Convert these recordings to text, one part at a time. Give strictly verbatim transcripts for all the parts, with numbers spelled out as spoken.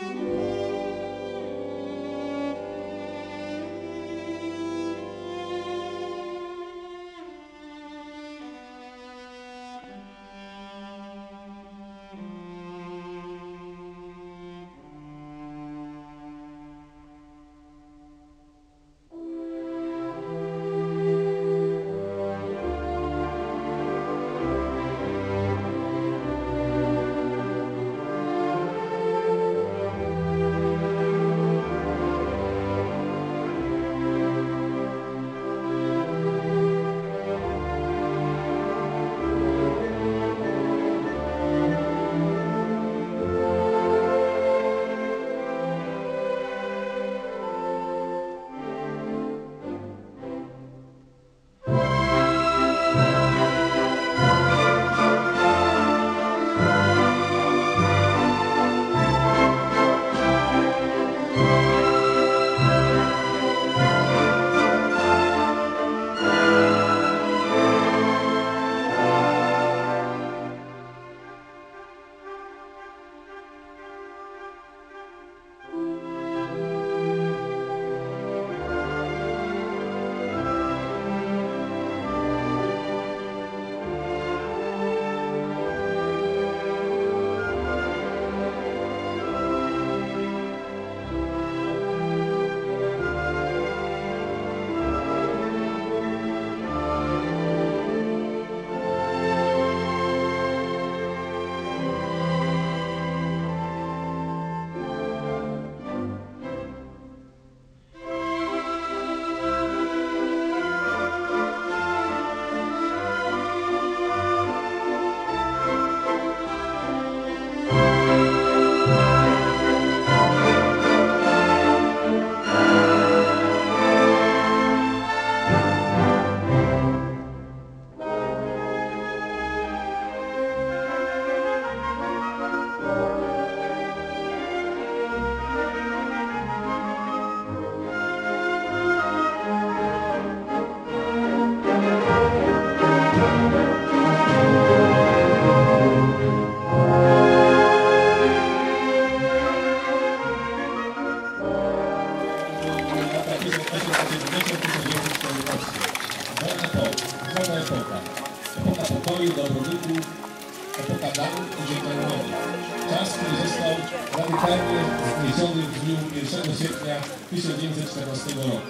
pokoju, dobrobytu, epoka darów i dziękczynienia. Czas, który został radykalnie zniesiony w dniu pierwszego sierpnia tysiąc dziewięćset czternastego roku.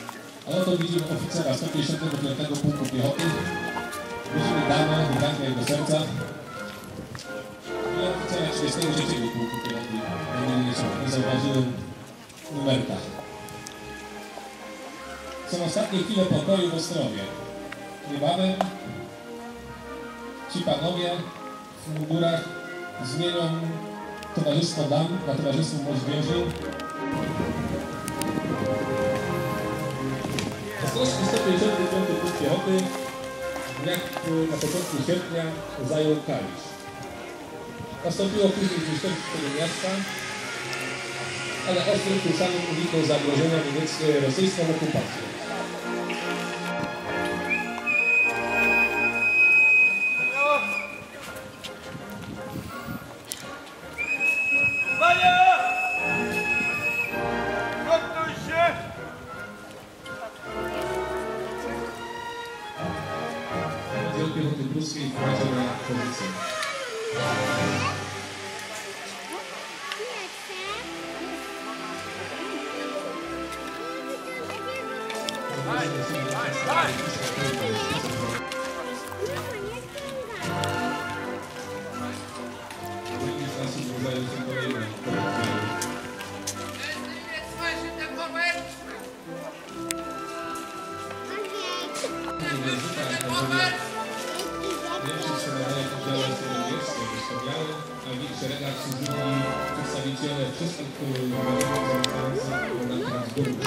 A oto widzimy oficera sto pięćdziesiątego piątego Pułku Piechoty. Widzimy damę, wydankę jego serca. I oficera trzydziestego trzeciego Pułku Piechoty. Nie zauważyłem numerka. Są ostatnie chwile pokoju w Ostrowie. Niebawem ci panowie w mundurach zmienią towarzystwo dam na towarzystwo młodzieży. Ostrowski sto pięćdziesiąty piąty Pułk Piechoty, jak na początku sierpnia, zajął Kalisz. Nastąpiło później zniszczenie tego miasta, ale Ostrów tym samym uniknął zagrożenia niemieckie rosyjską okupacją. Piechoty pruskiej wkroczył na pozycję. A w ich szeregach służyli przedstawiciele wszystkich narodów zamykających na Habsburgu.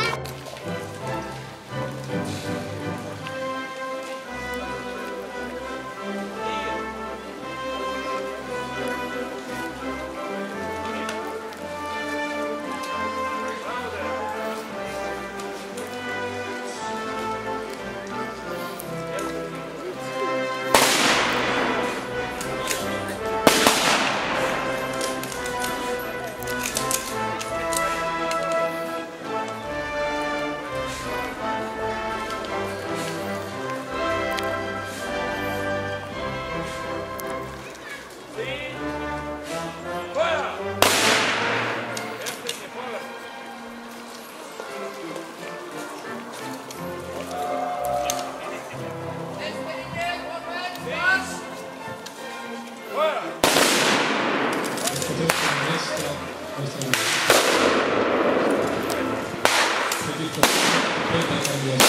Przeciwko Piątek jest.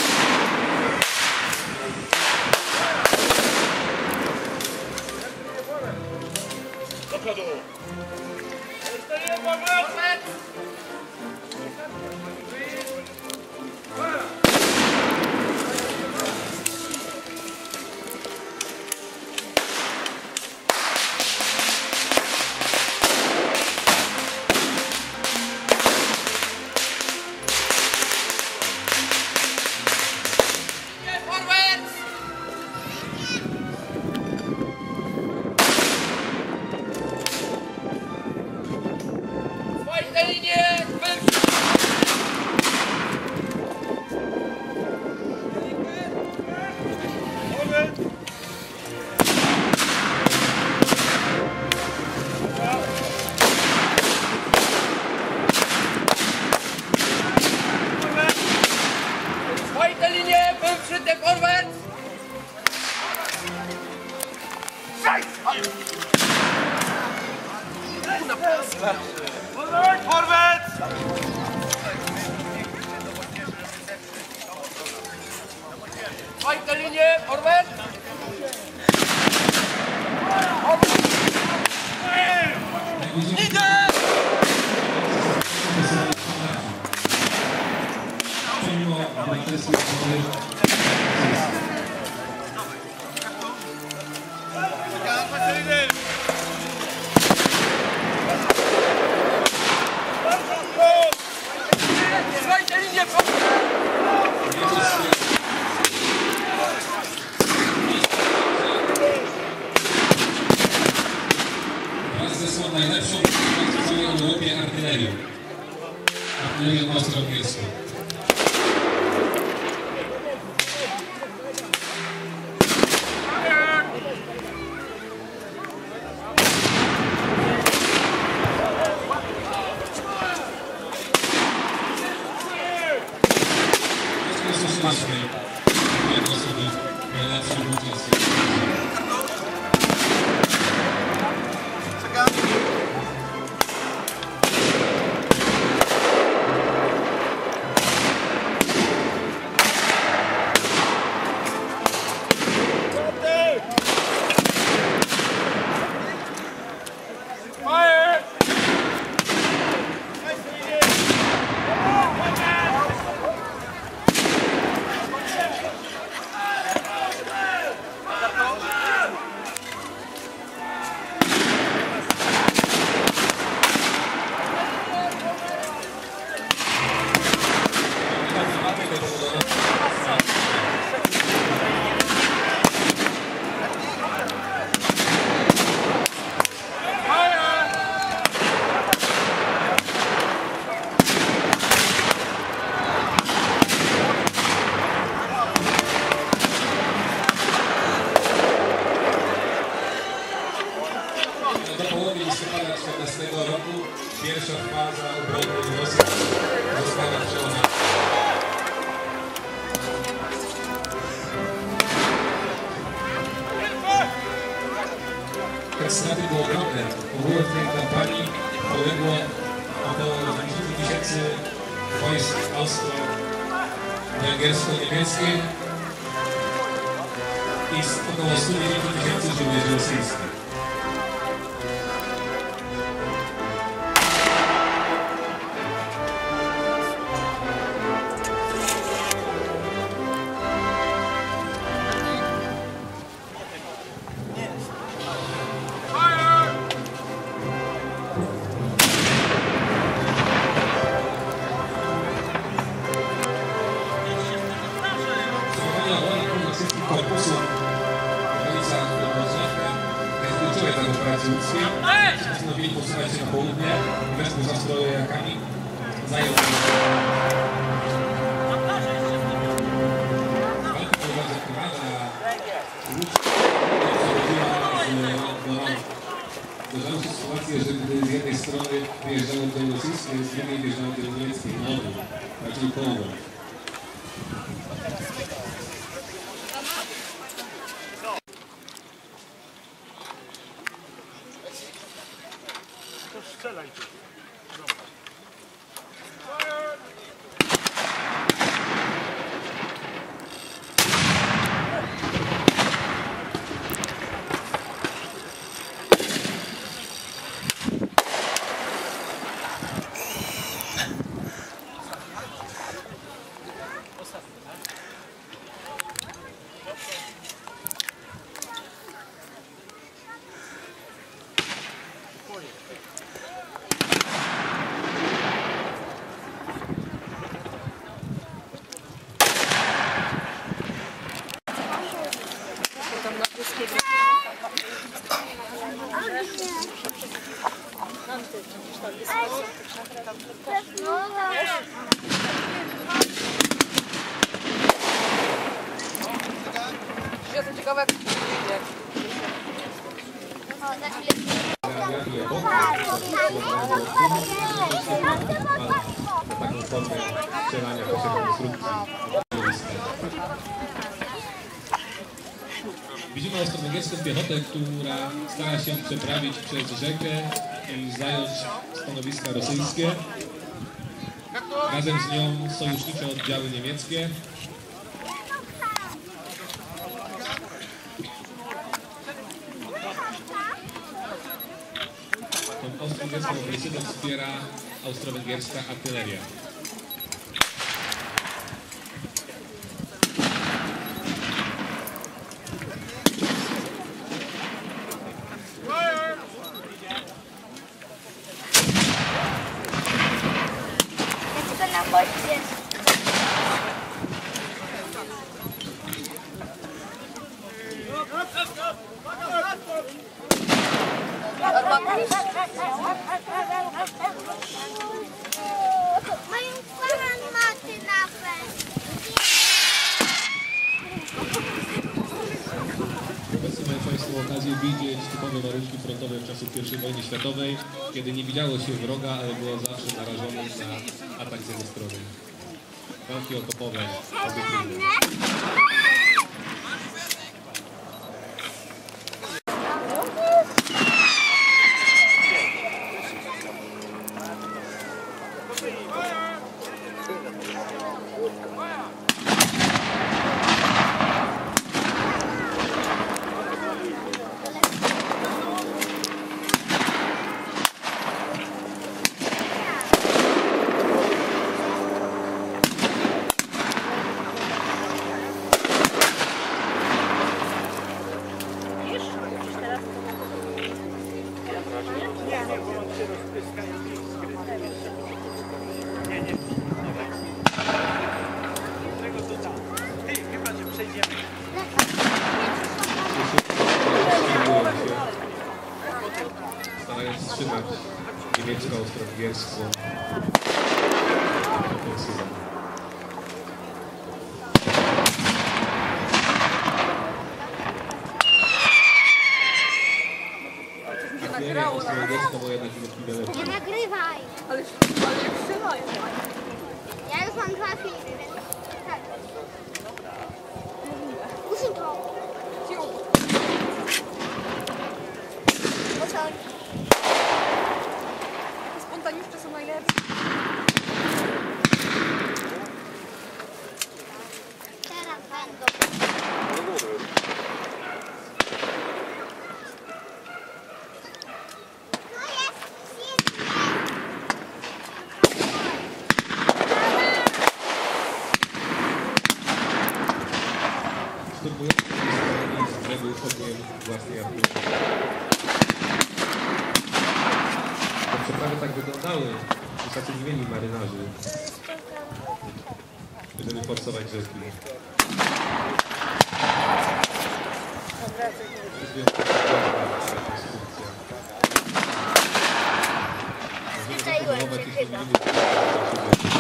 Do przodu! Forward! Fajte linię, forward! Idę! Pomimo braterskiej szkoły, Fajte linię, raz zesłał najlepszą w całej Europie artylerię. Artylerię austro-węgierską. Słyszeliśmy jedno osoby najlepsze wówczas. Do połowy listopada czternastego roku pierwsza faza obrony Rosji została przełamana. Te straty były ogromne. W tej kampanii poległo około dziewięćdziesiąt tysięcy wojsk austro-węgiersko-niemieckich i około stu tysięcy żołnierzy rosyjskich. Korpusu Wojska Wrocławka jest kluczowe dla operacji łódzkiej. Postanowili posuwać się na południe i wespół z Austro-Węgrami zajął walkę po władze Prywada, a Łódź zdarzały się sytuacje, że gdy z jednej strony wyjeżdżało do rosyjskiej, z drugiej wyjeżdżało do niemieckiej, no raczej połowę. To strzelaj tu. Dobra. Jestem ciekawa, jak idzie. Taką formę strzelania po konstrukcji. Widzimy austro-węgierską piechotę, która stara się przeprawić przez rzekę i zająć stanowiska rosyjskie. Razem z nią sojusznicze oddziały niemieckie. Tą austro-węgierską ofensywę wspiera austro-węgierska artyleria. Obecnie mają Państwo okazję widzieć typowe warunki frontowe w czasach pierwszej wojny światowej, kiedy nie widziało się wroga, ale było zawsze narażone na atak z jego strony. Walki okopowe. Starając wstrzymać niemiecko-austro-węgierską ofensywę. Artyleria austro-węgierska była jednak niewątpliwie lepsza. Nie nagrywaj! Ale, ale jak strzelają. Ja już mam dwa filmy, więc tak. Usuń to! Oceń. Spontaniuszcze są najlepsze. Teraz będą. No jest, jest. Szturmujący z brzegu ogniem własnej artylerii. Te przeprawy tak wyglądały z zaciągnięci marynarzy, żeby forsować rzeki. To jest wyjątkowa konstrukcja. Możemy zaproponować, jeśli nie widzimy.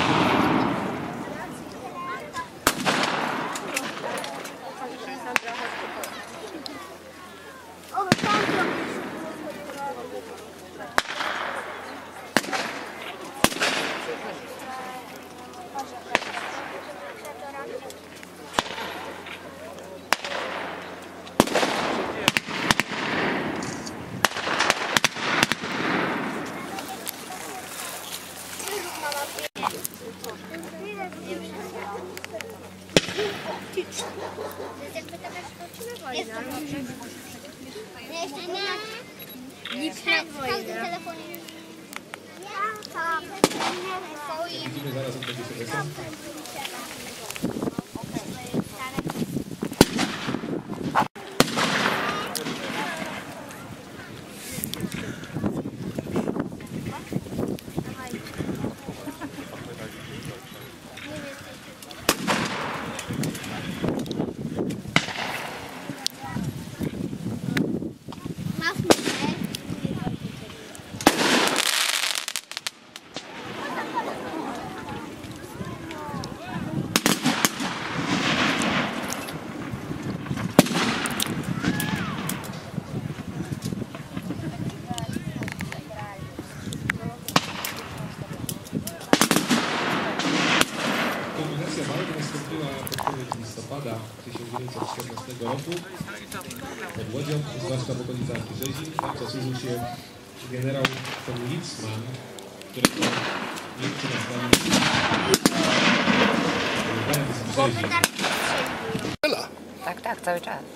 O, tam to. Jest to dobrze. Nie, jeszcze nie. Nie przed wojną. telefonie. Ja tam. Widzimy zaraz od tego się desant. listopada tysiąc dziewięćset czternastego roku pod Łodzią, zwłaszcza w okolicach Brzezin, tam zasłużył się generał von Litzmann, który Niemcy nazwali Węz Brzezin. Tak, tak, cały czas.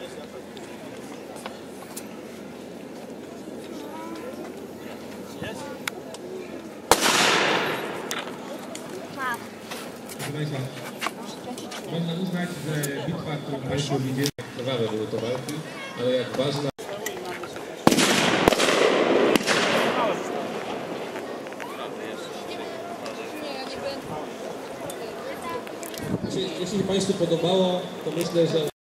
Proszę Państwa, można uznać, że bitwa, którą Państwo widzieli, jak krwawe były to walki, ale jak ważna. Jeśli, jeśli Państwu podobało, to myślę, że